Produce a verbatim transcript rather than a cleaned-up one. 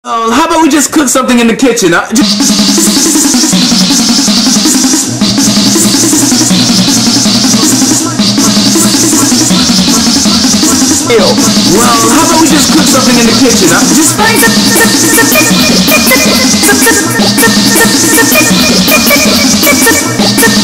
Uh, how about we just cook something in the kitchen? Uh, just Well, how about we just cook something in the kitchen? Uh, just spice it.